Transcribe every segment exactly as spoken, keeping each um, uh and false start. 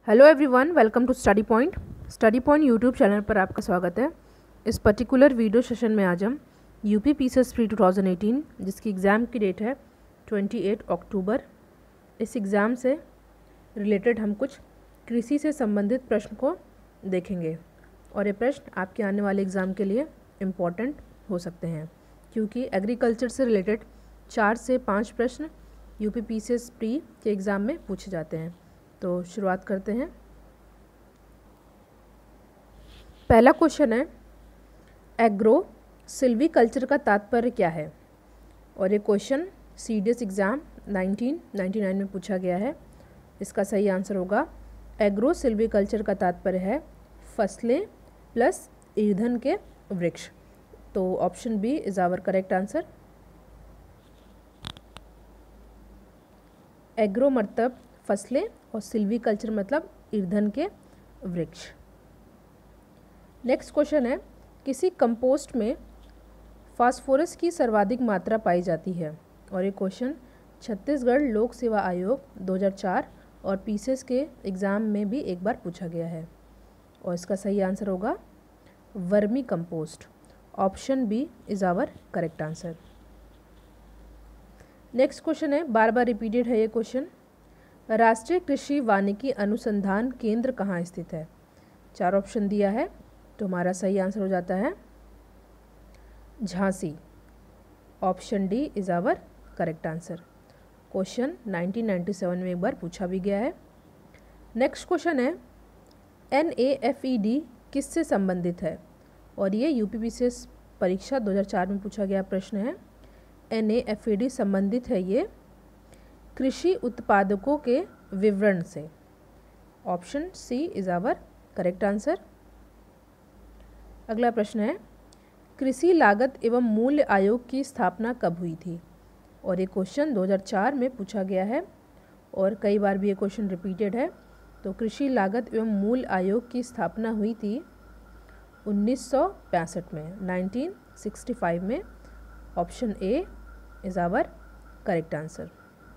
Hello everyone, welcome to study point. Study point YouTube channel पर आपका स्वागत है। इस पर्टिकुलर वीडियो सेशन में आज हम UP PCS pre two thousand eighteen, जिसकी एग्ज़ाम की डेट है अट्ठाईस अक्टूबर, इस एग्ज़ाम से रिलेटेड हम कुछ कृषि से संबंधित प्रश्न को देखेंगे। और ये प्रश्न आपके आने वाले एग्ज़ाम के लिए इम्पॉर्टेंट हो सकते हैं, क्योंकि एग्रीकल्चर से रिलेटेड चार से पाँच प्रश्न यूपी पीसीएस प्री के एग्ज़ाम में पूछे जाते हैं। तो शुरुआत करते हैं। पहला क्वेश्चन है, एग्रो सिल्वीकल्चर का तात्पर्य क्या है? और ये question CDS exam nineteen ninety nine में पूछा गया है। इसका सही आंसर होगा, एग्रो सिल्वीकल्चर का तात्पर्य है फसलें प्लस ईंधन के वृक्ष। तो option B is our correct answer. Agro मतलब फसलें और सिल्वीकल्चर मतलब ईंधन के वृक्ष। नेक्स्ट क्वेश्चन है, किसी कंपोस्ट में फास्फोरस की सर्वाधिक मात्रा पाई जाती है? और ये क्वेश्चन छत्तीसगढ़ लोक सेवा आयोग दो हज़ार चार और पीसीएस के एग्ज़ाम में भी एक बार पूछा गया है। और इसका सही आंसर होगा vermicompost. Option B is our correct answer. Next question है, बार बार रिपीटेड है ये क्वेश्चन, राष्ट्रीय कृषि वानिकी अनुसंधान केंद्र कहाँ स्थित है? चार ऑप्शन दिया है, तो हमारा सही आंसर हो जाता है Jhansi. Option D is our correct answer. Question nineteen ninety seven में एक बार पूछा भी गया है। नेक्स्ट क्वेश्चन है, N A F E D किससे संबंधित है? और ये यूपी पीसीएस परीक्षा दो हज़ार चार में पूछा गया प्रश्न है। N A F E D संबंधित है ये कृषि उत्पादकों के विवरण से। Option C is our correct answer. अगला प्रश्न है, कृषि लागत एवं मूल्य आयोग की स्थापना कब हुई थी? और ये क्वेश्चन दो हज़ार चार में पूछा गया है और कई बार भी ये क्वेश्चन रिपीटेड है। तो कृषि लागत एवं मूल्य आयोग की स्थापना हुई थी उन्नीस सौ पैंसठ में, नाइनटीन सिक्सटी फाइव में। Option A is our correct answer.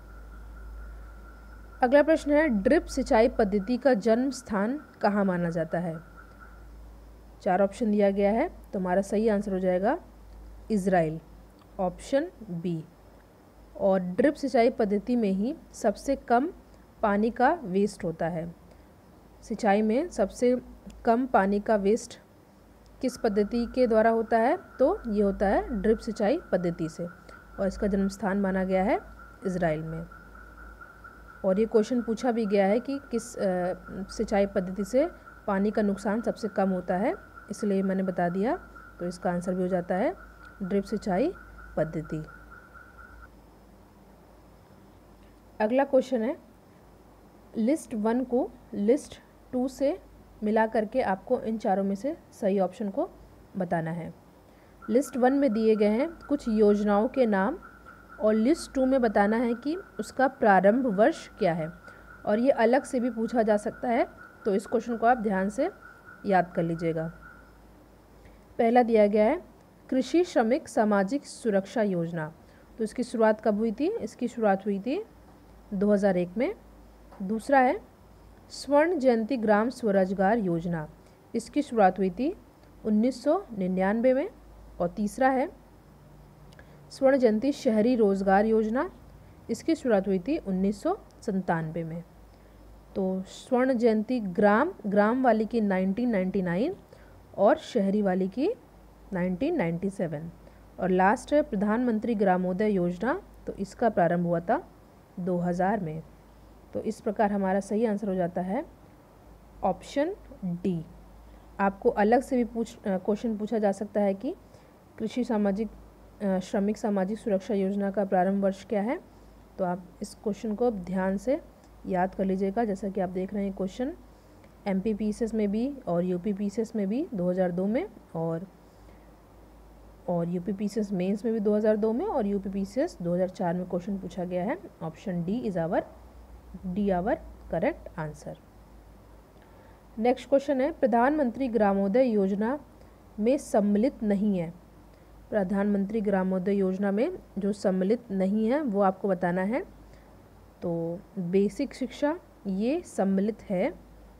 अगला प्रश्न है, ड्रिप सिंचाई पद्धति का जन्म स्थान कहाँ माना जाता है? चार ऑप्शन दिया गया है, तो हमारा सही आंसर हो जाएगा इज़राइल। Option B. और ड्रिप सिंचाई पद्धति में ही सबसे कम पानी का वेस्ट होता है। सिंचाई में सबसे कम पानी का वेस्ट किस पद्धति के द्वारा होता है? तो ये होता है ड्रिप सिंचाई पद्धति से, और इसका जन्म स्थान माना गया है इज़राइल में। और ये क्वेश्चन पूछा भी गया है कि किस सिंचाई पद्धति से पानी का नुकसान सबसे कम होता है, इसलिए मैंने बता दिया। तो इसका आंसर भी हो जाता है ड्रिप सिंचाई पद्धति। अगला क्वेश्चन है, लिस्ट वन को लिस्ट टू से मिला करके आपको इन चारों में से सही ऑप्शन को बताना है। लिस्ट वन में दिए गए हैं कुछ योजनाओं के नाम, और लिस्ट टू में बताना है कि उसका प्रारंभ वर्ष क्या है। और ये अलग से भी पूछा जा सकता है, तो इस क्वेश्चन को आप ध्यान से याद कर लीजिएगा। पहला दिया गया है कृषि श्रमिक सामाजिक सुरक्षा योजना। तो इसकी शुरुआत कब हुई थी? इसकी शुरुआत हुई थी दो हज़ार एक में। दूसरा है स्वर्ण जयंती ग्राम स्वरोजगार योजना। इसकी शुरुआत हुई थी उन्नीस सौ निन्यानवे में। और तीसरा है स्वर्ण जयंती शहरी रोजगार योजना। इसकी शुरुआत हुई थी उन्नीस सौ संतानवे में। तो स्वर्ण जयंती ग्राम ग्राम वाली की नाइनटीन नाइंटी नाइन और शहरी वाली की नाइनटीन नाइंटी सेवन। और लास्ट है प्रधानमंत्री ग्रामोदय योजना। तो इसका प्रारंभ हुआ था दो हज़ार में। तो इस प्रकार हमारा सही आंसर हो जाता है ऑप्शन डी। आपको अलग से भी पूछ क्वेश्चन पूछा जा सकता है कि कृषि सामाजिक श्रमिक सामाजिक सुरक्षा योजना का प्रारंभ वर्ष क्या है? तो आप इस क्वेश्चन को ध्यान से याद कर लीजिएगा। जैसा कि आप देख रहे हैं क्वेश्चन एमपी पीसीएस में भी और यूपी पीसीएस में भी दो हज़ार दो में, और और यूपी पीसीएस मेंस में भी दो हज़ार दो में, और यूपी पीसीएस दो हज़ार चार में क्वेश्चन पूछा गया है। Option D is our D our correct answer. Next question है, प्रधानमंत्री ग्रामोदय योजना में सम्मिलित नहीं है। प्रधानमंत्री ग्रामोदय योजना में जो सम्मिलित नहीं है वो आपको बताना है। तो बेसिक शिक्षा ये सम्मिलित है,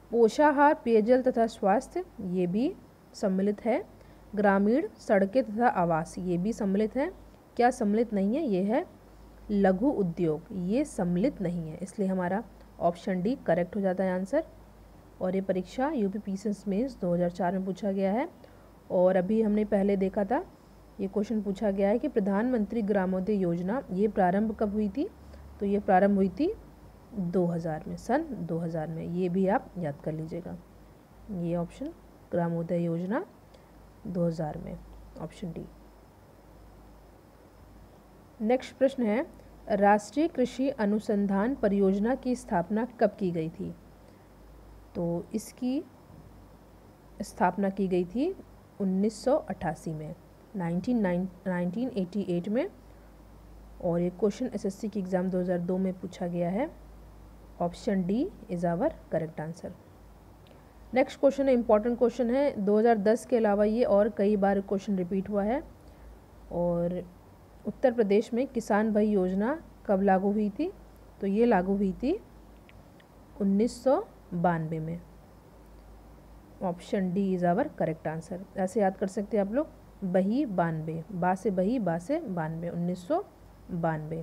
पोषाहार, पेयजल तथा स्वास्थ्य, ये भी सम्मिलित है। ग्रामीण, सड़कें तथा आवास, ये भी सम्मिलित है। क्या सम्मिलित नहीं है? ये है लघु उद्योग, ये सम्मिलित नहीं है, इसलिए हमारा ऑप्शन डी करेक्ट हो जाता है आंसर। और ये परीक्षा यूपी पीसीएस मेंस दो हज़ार चार में पूछा गया है। और अभी हमने पहले देखा था, ये क्वेश्चन पूछा गया है कि प्रधानमंत्री ग्रामोदय योजना ये प्रारंभ कब हुई थी? तो ये प्रारंभ हुई थी दो हज़ार में, सन दो हज़ार में। ये भी आप याद कर लीजिएगा, ये ऑप्शन ग्रामोदय योजना दो हज़ार में, ऑप्शन डी। नेक्स्ट प्रश्न है, राष्ट्रीय कृषि अनुसंधान परियोजना की स्थापना कब की गई थी? तो इसकी स्थापना की गई थी उन्नीस सौ अट्ठासी में, नाइनटीन एटी एट में। और ये क्वेश्चन एसएससी की एग्ज़ाम दो हज़ार दो में पूछा गया है। Option D is our correct answer. Next question है, इंपॉर्टेंट क्वेश्चन है, दो हज़ार दस के अलावा ये और कई बार क्वेश्चन रिपीट हुआ है। और उत्तर प्रदेश में किसान भाई योजना कब लागू हुई थी? तो ये लागू हुई थी उन्नीस सौ बानवे में। Option D is our correct answer. ऐसे याद कर सकते हैं आप लोग, बही बानवे, बा से बही, बा से बानवे, उन्नीस सौ बानवे।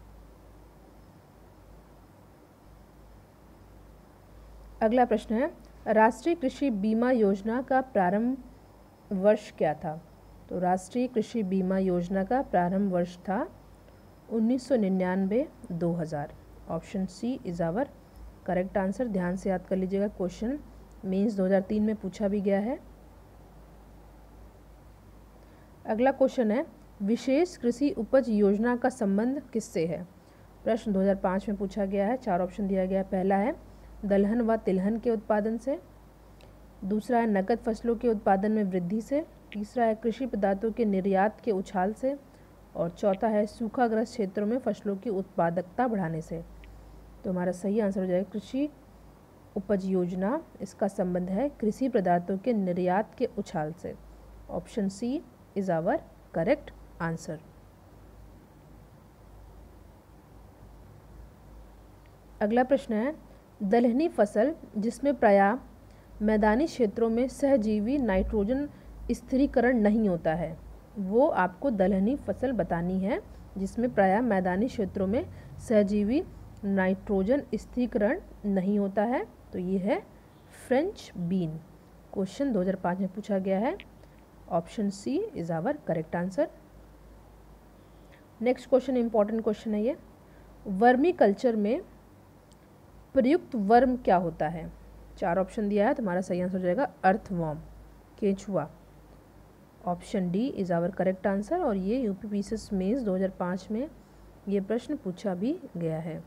अगला प्रश्न है, राष्ट्रीय कृषि बीमा योजना का प्रारंभ वर्ष क्या था? तो राष्ट्रीय कृषि बीमा योजना का प्रारंभ वर्ष था उन्नीस सौ निन्यानवे दो हज़ार। Option C is our correct answer. ध्यान से याद कर लीजिएगा, क्वेश्चन मेंस दो हज़ार तीन में पूछा भी गया है। अगला क्वेश्चन है, विशेष कृषि उपज योजना का संबंध किससे है? प्रश्न दो हज़ार पाँच में पूछा गया है। चार ऑप्शन दिया गया है। पहला है दलहन व तिलहन के उत्पादन से, दूसरा है नकद फसलों के उत्पादन में वृद्धि से, तीसरा है कृषि पदार्थों के निर्यात के उछाल से, और चौथा है सूखाग्रस्त क्षेत्रों में फसलों की उत्पादकता बढ़ाने से। तो हमारा सही आंसर हो जाएगा कृषि उपज योजना, इसका संबंध है कृषि पदार्थों के निर्यात के उछाल से। Option C is our correct answer. अगला प्रश्न है, दलहनी फसल जिसमें प्रायः मैदानी क्षेत्रों में सहजीवी नाइट्रोजन स्थिरीकरण नहीं होता है, वो आपको दलहनी फसल बतानी है जिसमें प्रायः मैदानी क्षेत्रों में सहजीवी नाइट्रोजन स्थिरीकरण नहीं होता है। तो ये है फ्रेंच बीन। क्वेश्चन दो हज़ार पाँच में पूछा गया है। Option C is our correct answer. Next question important question है ये, वर्मी कल्चर में प्रयुक्त वर्म क्या होता है? चार ऑप्शन दिया है, तुम्हारा सही आंसर हो जाएगा अर्थवॉर्म, केंचुआ। Option D is our correct answer. और ये यूपी पीसीएस मेंस दो हज़ार पाँच में ये प्रश्न पूछा भी गया है।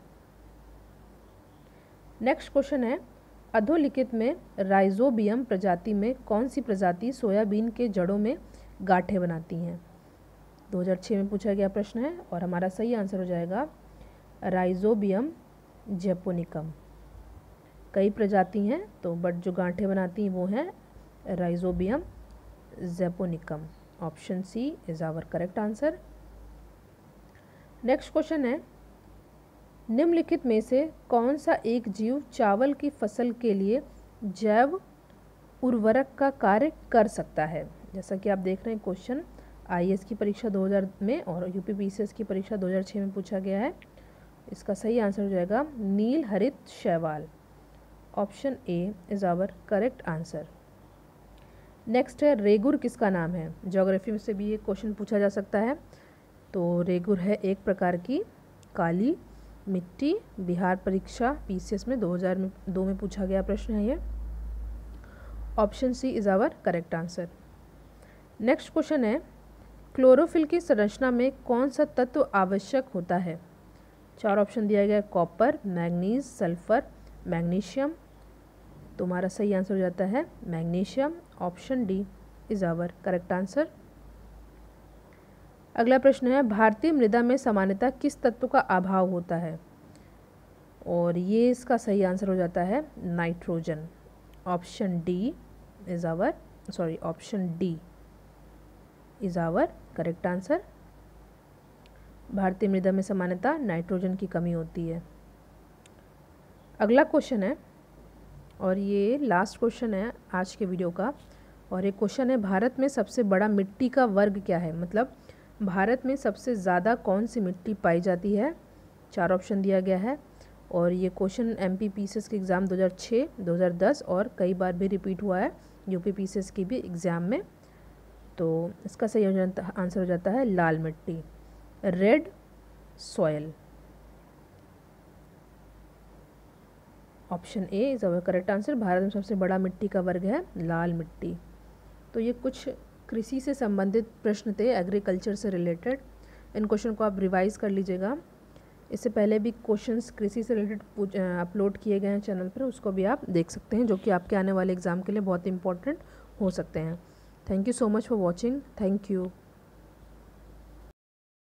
नेक्स्ट क्वेश्चन है, अधोलिखित में राइजोबियम प्रजाति में कौन सी प्रजाति सोयाबीन के जड़ों में गांठें बनाती हैं? दो हज़ार छह में पूछा गया प्रश्न है और हमारा सही आंसर हो जाएगा राइजोबियम जैपोनिकम। कई प्रजाति हैं तो बट जो गांठें बनाती हैं वो हैं Rhizobium japonicum. Option C is our correct answer. Next question है, निम्नलिखित में से कौन सा एक जीव चावल की फसल के लिए जैव उर्वरक का कार्य कर सकता है? जैसा कि आप देख रहे हैं क्वेश्चन आईएएस की परीक्षा दो हज़ार में और यूपी पीसीएस की परीक्षा दो हज़ार छह में पूछा गया है। इसका सही आंसर हो जाएगा नील हरित शैवाल। Option A is our correct answer. Next है, रेगुर किसका नाम है? ज्योग्राफी में से भी ये क्वेश्चन पूछा जा सकता है। तो रेगुर है एक प्रकार की काली मिट्टी। बिहार परीक्षा पीसीएस में दो हज़ार दो में पूछा गया प्रश्न है ये। Option C is our correct answer. Next question है, क्लोरोफिल की संरचना में कौन सा तत्व आवश्यक होता है? चार ऑप्शन दिया गया है, कॉपर, मैग्नीज, सल्फर, मैग्नीशियम। तुम्हारा सही आंसर हो जाता है magnesium. Option D is our correct answer. अगला प्रश्न है, भारतीय मृदा में सामान्यतः किस तत्व का अभाव होता है? और ये इसका सही आंसर हो जाता है nitrogen. Option D is our sorry option D is our correct answer. भारतीय मृदा में सामान्यतः नाइट्रोजन की कमी होती है। अगला क्वेश्चन है, और ये लास्ट क्वेश्चन है आज के वीडियो का। और एक क्वेश्चन है, भारत में सबसे बड़ा मिट्टी का वर्ग क्या है? मतलब भारत में सबसे ज़्यादा कौन सी मिट्टी पाई जाती है? चार ऑप्शन दिया गया है। और ये question M P P C S के एग्ज़ाम दो हज़ार छह, दो हज़ार दस और कई बार भी रिपीट हुआ है U P P C S की भी एग्ज़ाम में। तो इसका सही हो जाता आंसर हो जाता है लाल मिट्टी, red soil. Option A is our correct answer. भारत में सबसे बड़ा मिट्टी का वर्ग है लाल मिट्टी। तो ये कुछ कृषि से संबंधित प्रश्न थे, एग्रीकल्चर से रिलेटेड। इन क्वेश्चन को आप रिवाइज कर लीजिएगा। इससे पहले भी क्वेश्चंस कृषि से रिलेटेड अपलोड किए गए हैं चैनल पर, उसको भी आप देख सकते हैं, जो कि आपके आने वाले एग्ज़ाम के लिए बहुत इंपॉर्टेंट हो सकते हैं। Thank you so much for watching. Thank you.